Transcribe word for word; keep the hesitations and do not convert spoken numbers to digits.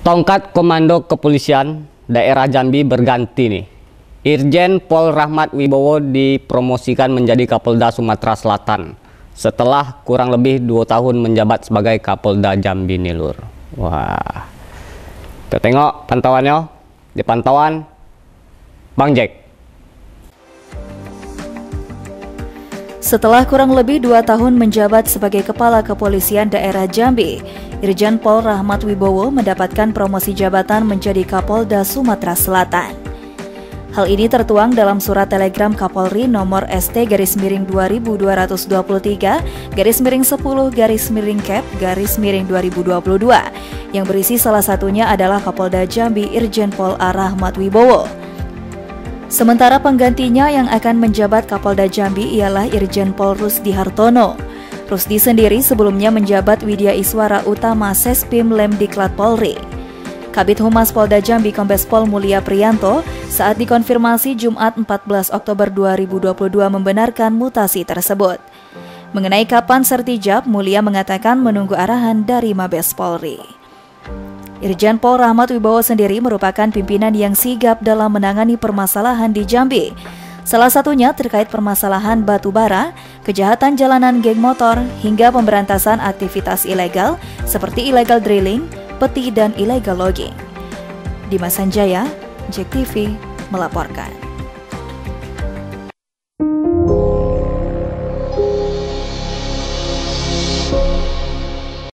Tongkat Komando Kepolisian Daerah Jambi berganti nih. Irjen Pol Rahmat Wibowo dipromosikan menjadi Kapolda Sumatera Selatan setelah kurang lebih dua tahun menjabat sebagai Kapolda Jambi nih lur. Wah, kita tengok pantauannya di pantauan Bang Jack. Setelah kurang lebih dua tahun menjabat sebagai Kepala Kepolisian Daerah Jambi, Irjen Pol Rahmat Wibowo mendapatkan promosi jabatan menjadi Kapolda Sumatera Selatan. Hal ini tertuang dalam surat telegram Kapolri nomor S T garis miring dua ribu dua ratus dua puluh tiga garis miring sepuluh garis miring Cap garis miring dua ribu dua puluh dua yang berisi salah satunya adalah Kapolda Jambi Irjen Pol A. Rahmat Wibowo. Sementara penggantinya yang akan menjabat Kapolda Jambi ialah Irjen Pol Rusdi Hartono. Rusdi sendiri sebelumnya menjabat Widya Iswara Utama Sespim Lemdiklat Polri. Kabid Humas Polda Jambi Kombes Pol Mulia Priyanto saat dikonfirmasi Jumat empat belas Oktober dua ribu dua puluh dua membenarkan mutasi tersebut. Mengenai kapan sertijab, Mulia mengatakan menunggu arahan dari Mabes Polri. Irjen Pol Rahmat Wibowo sendiri merupakan pimpinan yang sigap dalam menangani permasalahan di Jambi. Salah satunya terkait permasalahan batu bara, kejahatan jalanan geng motor, hingga pemberantasan aktivitas ilegal seperti illegal drilling, peti, dan illegal logging. Dimas Sanjaya, Jack T V melaporkan.